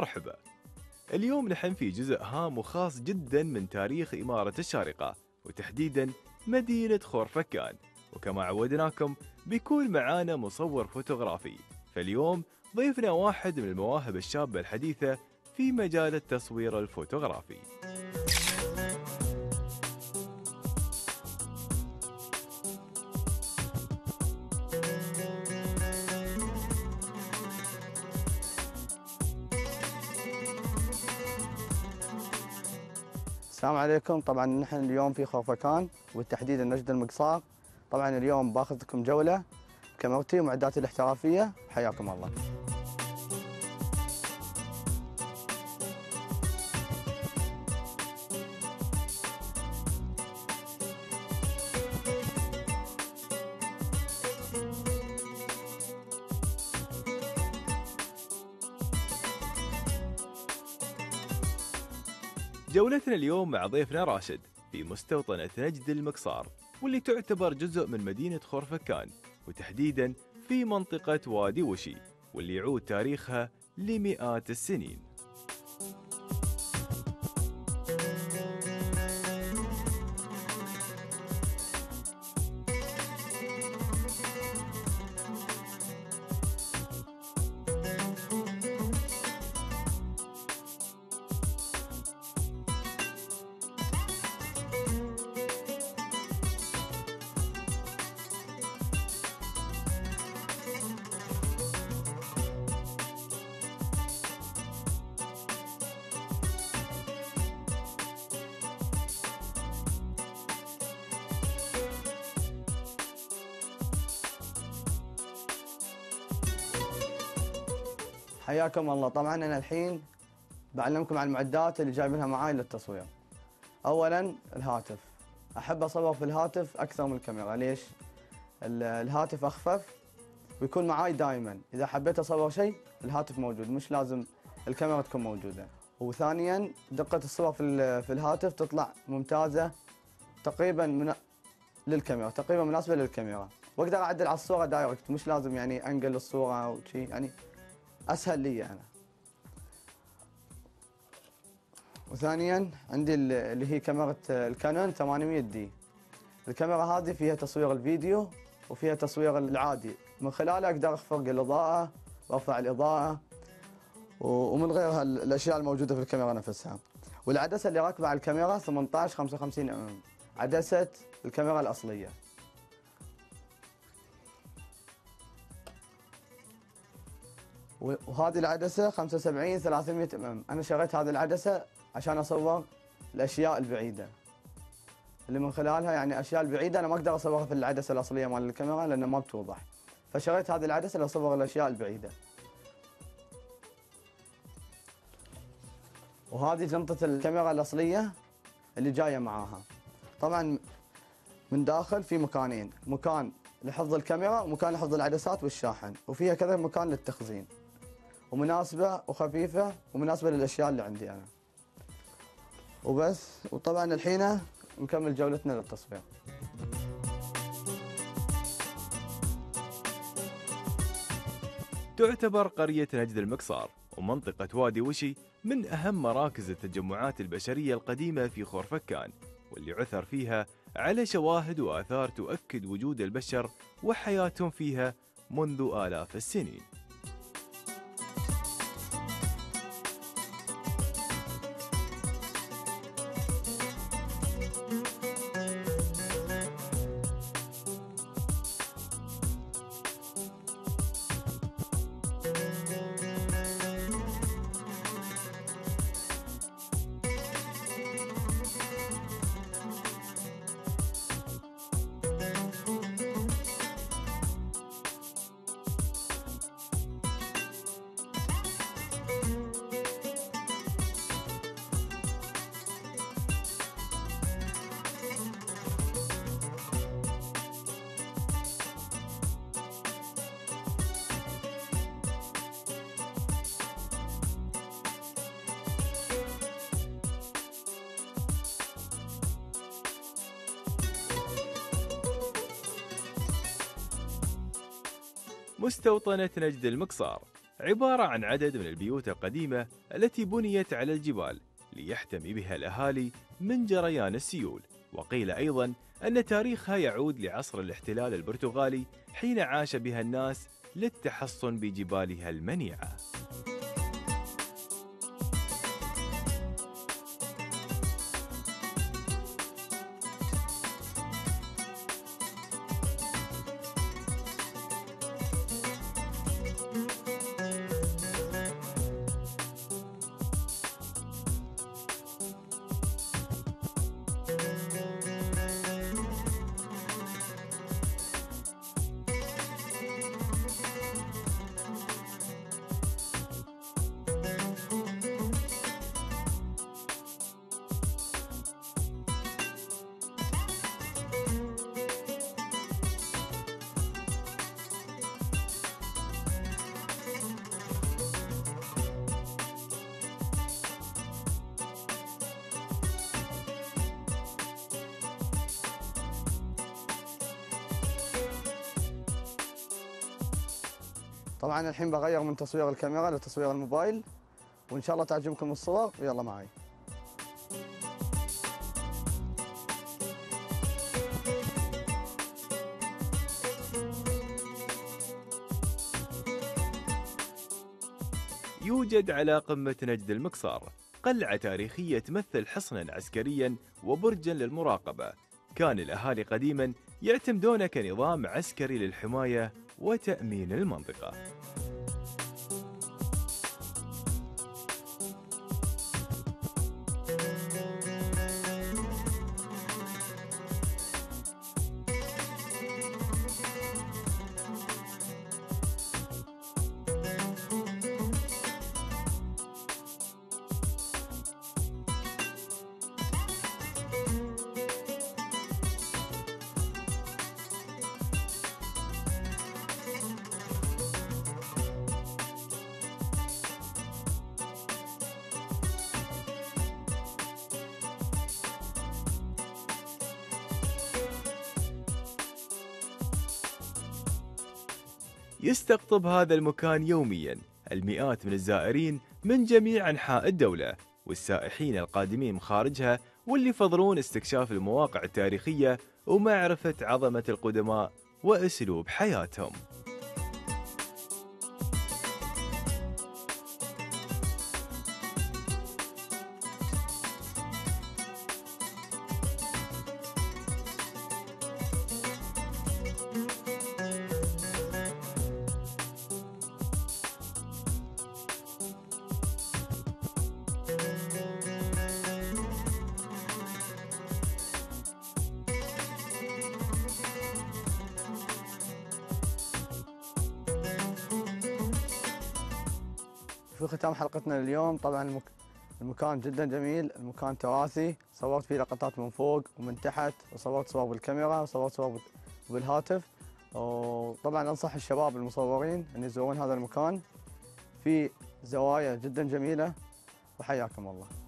مرحبا. اليوم نحن في جزء هام وخاص جدا من تاريخ إمارة الشارقة، وتحديدا مدينة خورفكان. وكما عودناكم بيكون معانا مصور فوتوغرافي، فاليوم ضيفنا واحد من المواهب الشابة الحديثة في مجال التصوير الفوتوغرافي. السلام عليكم. طبعا نحن اليوم في خورفكان وبالتحديد النجد المقصار. طبعا اليوم باخذكم جوله بكاميرتي ومعداتي الاحترافيه. حياكم الله. جولتنا اليوم مع ضيفنا راشد في مستوطنة نجد المقصار، واللي تعتبر جزء من مدينة خورفكان، وتحديدا في منطقة وادي وشي، واللي يعود تاريخها لمئات السنين. حياكم الله. طبعا انا الحين بعلمكم عن المعدات اللي جايبينها معاي للتصوير. اولا الهاتف، احب اصور في الهاتف اكثر من الكاميرا. ليش؟ الهاتف اخفف ويكون معاي دائما، اذا حبيت اصور شيء الهاتف موجود، مش لازم الكاميرا تكون موجوده. وثانيا دقه الصور في الهاتف تطلع ممتازه، تقريبا للكاميرا، تقريبا مناسبه للكاميرا، واقدر اعدل على الصوره دايركت، مش لازم يعني انقل الصوره او شيء، يعني اسهل لي انا. وثانيا عندي اللي هي كاميرا الكانون 800 دي. الكاميرا هذه فيها تصوير الفيديو وفيها تصوير العادي، من خلاله اقدر اخفق الاضاءه وارفع الاضاءه ومن غير الاشياء الموجوده في الكاميرا نفسها. والعدسه اللي راكبه على الكاميرا 18 55 عدسه الكاميرا الاصليه. وهذه العدسه 75 300 انا شريت هذه العدسه عشان اصور الاشياء البعيده، اللي من خلالها يعني الاشياء البعيده انا ما اقدر اصورها في العدسه الاصليه مال الكاميرا لانها ما بتوضح، فشريت هذه العدسه لاصور الاشياء البعيده. وهذه جنطه الكاميرا الاصليه اللي جايه معاها. طبعا من داخل في مكانين، مكان لحفظ الكاميرا ومكان لحفظ العدسات والشاحن، وفيها كذا مكان للتخزين، ومناسبه وخفيفه ومناسبه للاشياء اللي عندي انا. وبس. وطبعا الحين نكمل جولتنا للتصوير. تعتبر قرية نجد المقصار ومنطقة وادي وشي من أهم مراكز التجمعات البشرية القديمة في خورفكان، واللي عثر فيها على شواهد وآثار تؤكد وجود البشر وحياتهم فيها منذ آلاف السنين. مستوطنة نجد المقصار عبارة عن عدد من البيوت القديمة التي بنيت على الجبال ليحتمي بها الأهالي من جريان السيول. وقيل أيضا أن تاريخها يعود لعصر الاحتلال البرتغالي حين عاش بها الناس للتحصن بجبالها المنيعة. طبعا الحين بغير من تصوير الكاميرا لتصوير الموبايل، وإن شاء الله تعجبكم الصور، ويلا معي. يوجد على قمة نجد المقصار قلعة تاريخية تمثل حصناً عسكرياً وبرجاً للمراقبة. كان الأهالي قديماً يعتمدون كنظام عسكري للحماية وتأمين المنطقة. يستقطب هذا المكان يومياً المئات من الزائرين من جميع أنحاء الدولة والسائحين القادمين من خارجها، واللي يفضلون استكشاف المواقع التاريخية ومعرفة عظمة القدماء وأسلوب حياتهم. في ختام حلقتنا اليوم، طبعا المكان جدا جميل، المكان تراثي، صورت فيه لقطات من فوق ومن تحت، وصورت صور بالكاميرا وصورت صور بالهاتف. وطبعا انصح الشباب المصورين ان يزورون هذا المكان، في زوايا جدا جميلة، وحياكم الله.